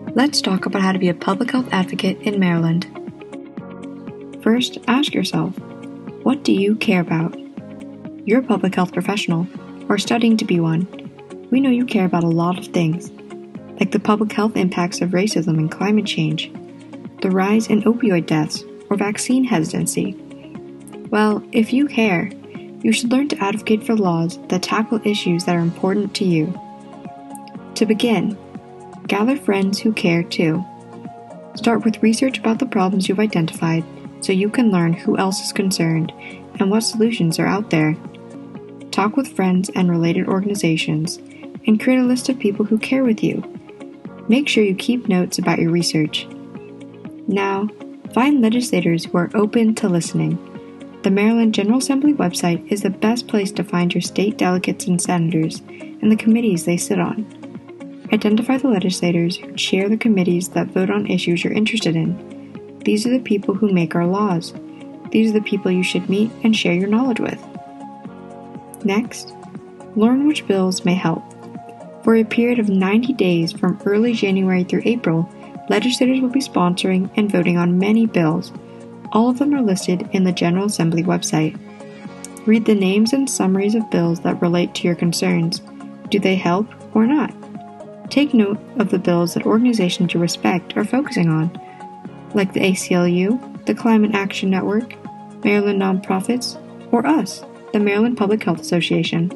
Let's talk about how to be a public health advocate in Maryland. First, ask yourself, what do you care about? You're a public health professional, or studying to be one. We know you care about a lot of things, like the public health impacts of racism and climate change, the rise in opioid deaths, or vaccine hesitancy. Well, if you care, you should learn to advocate for laws that tackle issues that are important to you. To begin, gather friends who care too. Start with research about the problems you've identified so you can learn who else is concerned and what solutions are out there. Talk with friends and related organizations and create a list of people who care with you. Make sure you keep notes about your research. Now, find legislators who are open to listening. The Maryland General Assembly website is the best place to find your state delegates and senators and the committees they sit on. Identify the legislators who chair the committees that vote on issues you're interested in. These are the people who make our laws. These are the people you should meet and share your knowledge with. Next, learn which bills may help. For a period of 90 days from early January through April, legislators will be sponsoring and voting on many bills. All of them are listed in the General Assembly website. Read the names and summaries of bills that relate to your concerns. Do they help or not? Take note of the bills that organizations you respect are focusing on, like the ACLU, the Climate Action Network, Maryland Nonprofits, or us, the Maryland Public Health Association.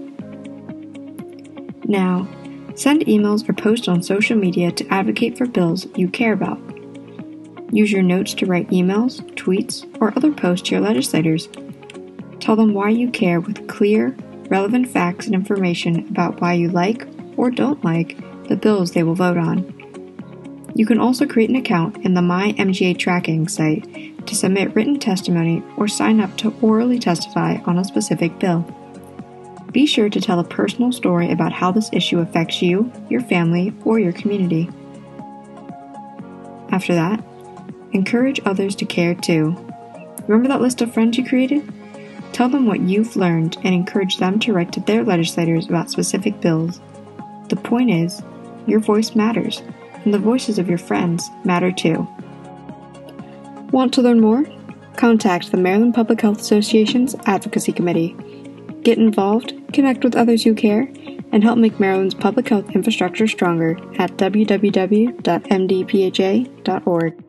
Now, send emails or post on social media to advocate for bills you care about. Use your notes to write emails, tweets, or other posts to your legislators. Tell them why you care with clear, relevant facts and information about why you like or don't like the bills they will vote on. You can also create an account in the MyMGA tracking site to submit written testimony or sign up to orally testify on a specific bill. Be sure to tell a personal story about how this issue affects you, your family, or your community. After that, encourage others to care too. Remember that list of friends you created? Tell them what you've learned and encourage them to write to their legislators about specific bills. The point is, your voice matters, and the voices of your friends matter too. Want to learn more? Contact the Maryland Public Health Association's Advocacy Committee. Get involved, connect with others who care, and help make Maryland's public health infrastructure stronger at www.mdpha.org.